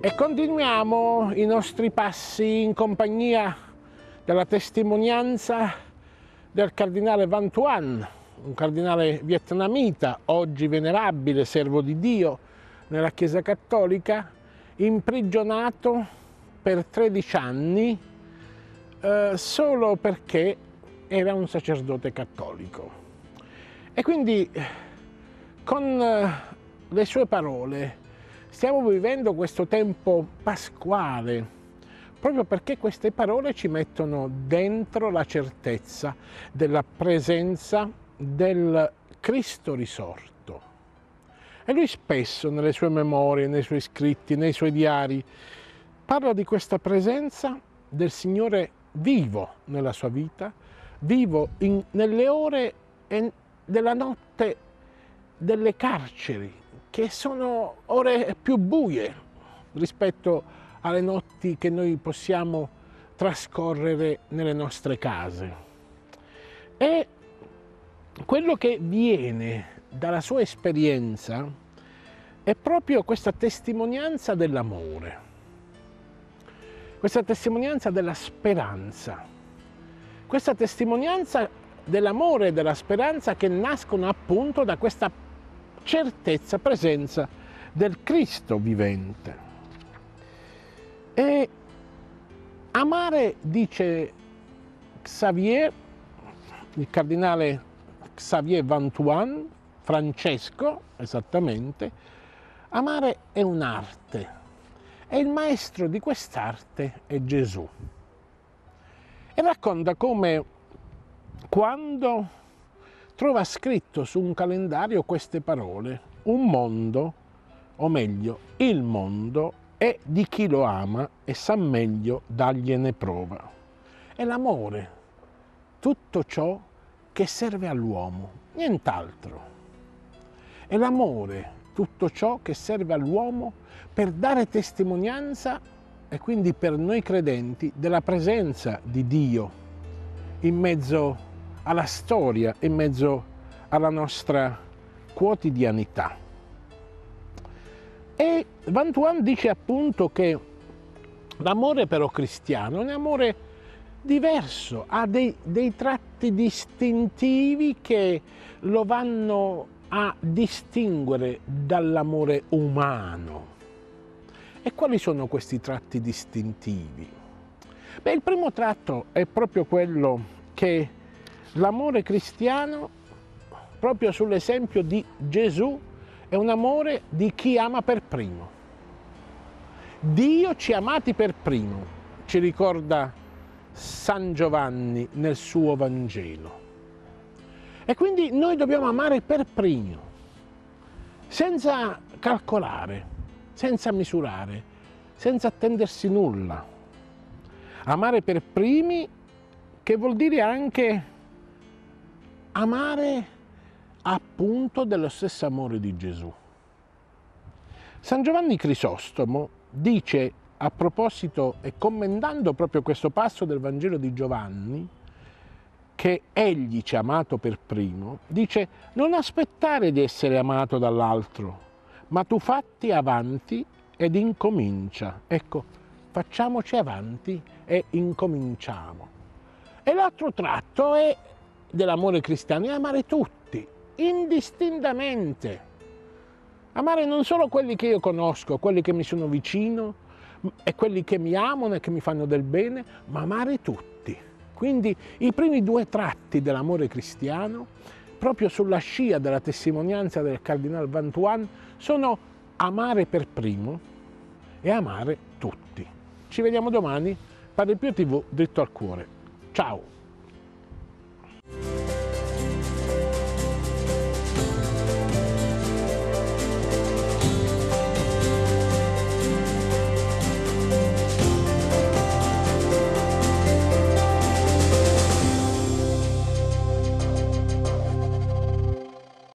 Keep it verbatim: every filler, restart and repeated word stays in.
E continuiamo i nostri passi in compagnia della testimonianza del cardinale Van Thuan, un cardinale vietnamita, oggi venerabile, servo di Dio nella Chiesa Cattolica, imprigionato per tredici anni eh, solo perché era un sacerdote cattolico. E quindi con le sue parole stiamo vivendo questo tempo pasquale, proprio perché queste parole ci mettono dentro la certezza della presenza del Cristo risorto. E lui spesso nelle sue memorie, nei suoi scritti, nei suoi diari, parla di questa presenza del Signore vivo nella sua vita, vivo in, nelle ore della notte delle carceri, che sono ore più buie rispetto alle notti che noi possiamo trascorrere nelle nostre case. E quello che viene dalla sua esperienza è proprio questa testimonianza dell'amore, questa testimonianza della speranza, questa testimonianza dell'amore e della speranza che nascono appunto da questa certezza, presenza del Cristo vivente. E amare, dice Xavier, il cardinale Xavier Van Thuan, Francesco esattamente, amare è un'arte e il maestro di quest'arte è Gesù. E racconta come quando trova scritto su un calendario queste parole: un mondo, o meglio, il mondo è di chi lo ama e sa meglio dargliene prova. È l'amore, tutto ciò che serve all'uomo, nient'altro. È l'amore, tutto ciò che serve all'uomo per dare testimonianza, e quindi per noi credenti, della presenza di Dio in mezzo alla storia, in mezzo alla nostra quotidianità. E Van Thuan dice appunto che l'amore però cristiano è un amore diverso, ha dei, dei tratti distintivi che lo vanno a distinguere dall'amore umano. E quali sono questi tratti distintivi? Beh, il primo tratto è proprio quello che l'amore cristiano, proprio sull'esempio di Gesù, è un amore di chi ama per primo. Dio ci ha amati per primo, ci ricorda San Giovanni nel suo Vangelo. E quindi noi dobbiamo amare per primo, senza calcolare, senza misurare, senza attendersi nulla. Amare per primi, che vuol dire anche amare appunto dello stesso amore di Gesù. San Giovanni Crisostomo dice, a proposito e commentando proprio questo passo del Vangelo di Giovanni, che egli ci ha amato per primo, dice: non aspettare di essere amato dall'altro, ma tu fatti avanti ed incomincia. Ecco, facciamoci avanti e incominciamo. E l'altro tratto è dell'amore cristiano è amare tutti, indistintamente. Amare non solo quelli che io conosco, quelli che mi sono vicino e quelli che mi amano e che mi fanno del bene, ma amare tutti. Quindi i primi due tratti dell'amore cristiano, proprio sulla scia della testimonianza del cardinale Van Thuan, sono amare per primo e amare tutti. Ci vediamo domani, Padre Pio tivù, dritto al cuore. Ciao!